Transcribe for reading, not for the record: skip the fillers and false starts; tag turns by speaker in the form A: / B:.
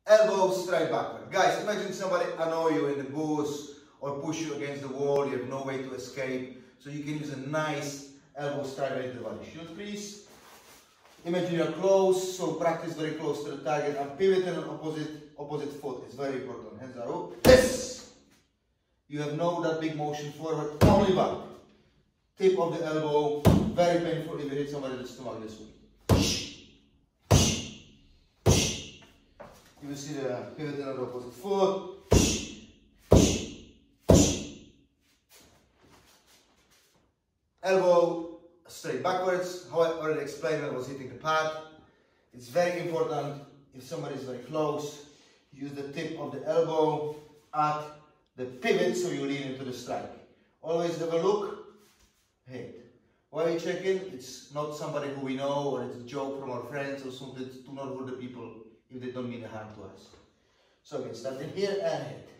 A: elbow straight backward. Guys, imagine somebody annoy you in the booth or push you against the wall, you have no way to escape. So you can use a nice elbow straight right into the body. Shoot, please. Imagine you're close, so practice very close to the target and pivot on opposite foot. It's very important. Hands are up. Yes! You have no that big motion forward, only back. Tip of the elbow, very painful if you hit somebody in the stomach this way. You will see the pivot on the opposite foot. Elbow straight backwards. How I already explained when I was hitting the pad. It's very important if somebody is very close. Use the tip of the elbow at the pivot so you lean into the strike. Always have a look. Hit. Why are we checking? It's not somebody who we know or it's a joke from our friends or something. Do not hurt the people if they don't mean harm to us. So again, starting here and hit.